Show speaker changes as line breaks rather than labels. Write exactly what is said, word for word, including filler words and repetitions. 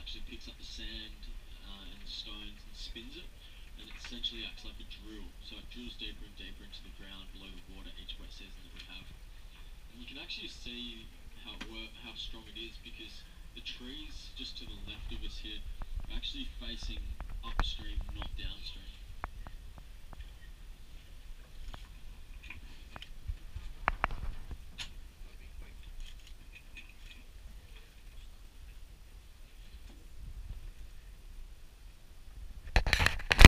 actually picks up the sand uh, and the stones and spins it, and it essentially acts like a drill. So it drills deeper and deeper into the ground below the water each wet season that we have. And you can actually see how it work, how strong it is, because the trees just to the left of us here are actually facing upstream, not downstream.